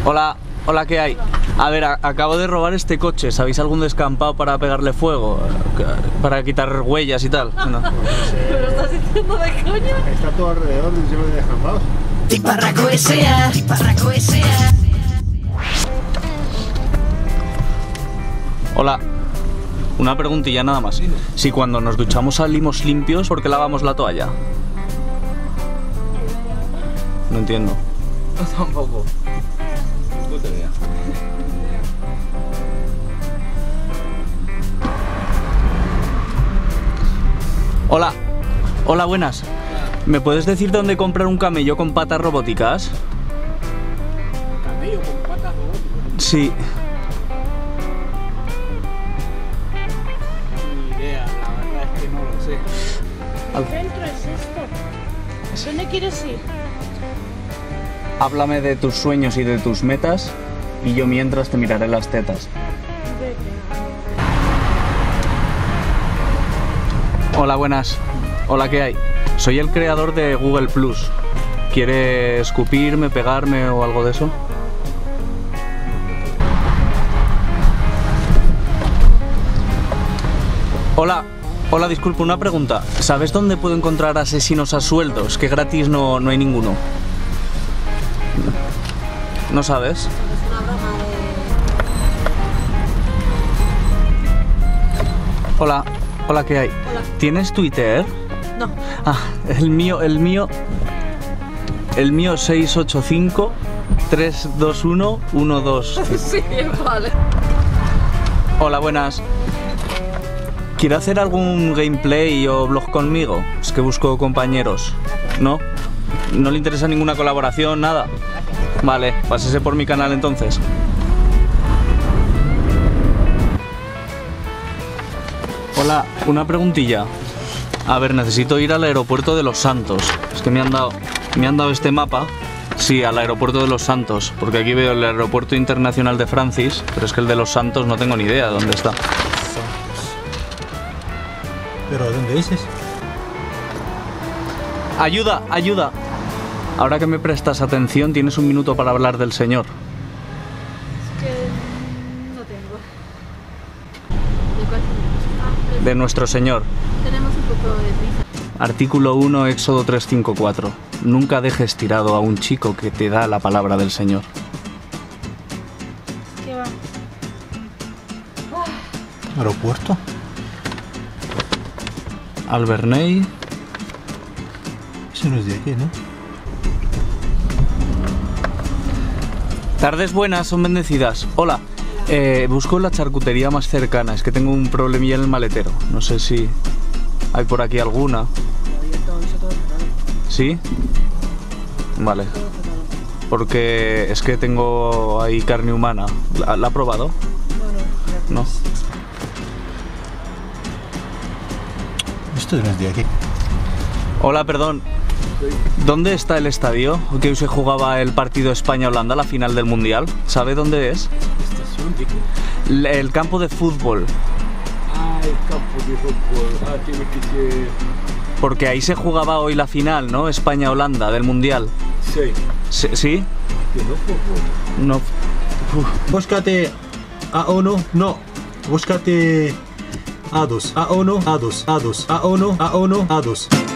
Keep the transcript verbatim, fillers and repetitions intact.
Hola, hola, ¿qué hay? A ver, a acabo de robar este coche. ¿Sabéis algún descampado para pegarle fuego? Para quitar huellas y tal. No. ¿Me lo estás diciendo de coña? Está todo alrededor lleno de descampados. Tiparraco S A, Tiparraco S A. Hola, una preguntilla nada más. Si cuando nos duchamos salimos limpios, ¿por qué lavamos la toalla? No entiendo. No, tampoco. Puta idea. Hola, hola, buenas. ¿Me puedes decir dónde comprar un camello con patas robóticas? ¿Camello con patas robóticas? Sí. Ni idea, la verdad es que no lo sé. Al- ¿Qué centro es esto? ¿Dónde quieres ir? Háblame de tus sueños y de tus metas y yo mientras te miraré las tetas. Vete. Hola, buenas. Hola, ¿qué hay? Soy el creador de Google Plus. ¿Quiere escupirme, pegarme o algo de eso? Hola, hola, disculpa, una pregunta. ¿Sabes dónde puedo encontrar asesinos a sueldos? Que gratis no, no hay ninguno. ¿No sabes? Es una broma de... Hola, hola, ¿qué hay? Hola. ¿Tienes Twitter? No. Ah, el mío, el mío... El mío seis ocho cinco tres dos uno uno dos. Sí, vale. Hola, buenas. ¿Quiere hacer algún gameplay o blog conmigo? Es que busco compañeros. ¿No? ¿No le interesa ninguna colaboración? Nada. Vale, pásese por mi canal entonces. Hola, una preguntilla. A ver, necesito ir al aeropuerto de Los Santos. Es que me han dado, me han dado este mapa. Sí, al aeropuerto de Los Santos, porque aquí veo el aeropuerto internacional de Francis, pero es que el de Los Santos no tengo ni idea de dónde está. ¿Pero dónde dices? Ayuda, ayuda. Ahora que me prestas atención, tienes un minuto para hablar del Señor. Es que... no tengo. ¿De cuál tenemos? Ah, De nuestro Señor. tenemos un poco de prisa. Artículo uno, Éxodo tres cinco cuatro. Nunca dejes tirado a un chico que te da la palabra del Señor. ¿Qué va? ¿Aeropuerto? Alberney. Eso no es de aquí, ¿no? Tardes buenas, son bendecidas. Hola, eh, busco la charcutería más cercana. Es que tengo un problemilla en el maletero. No sé si hay por aquí alguna. ¿Sí? Vale. Porque es que tengo ahí carne humana. ¿La, la ha probado? No. Esto no es de aquí. Hola, perdón. ¿Dónde está el estadio que hoy se jugaba el partido España-Holanda, la final del Mundial? ¿Sabe dónde es? ¿Estación de qué? El, el campo de fútbol. Ah, el campo de fútbol. Ah, tiene que ser... Porque ahí se jugaba hoy la final, ¿no? España-Holanda del Mundial. Sí. ¿Sí? ¿Sí? Que no fútbol. No. Búscate a uno, no. Búscate a dos, a uno, a dos, a dos, a uno, a uno, a dos.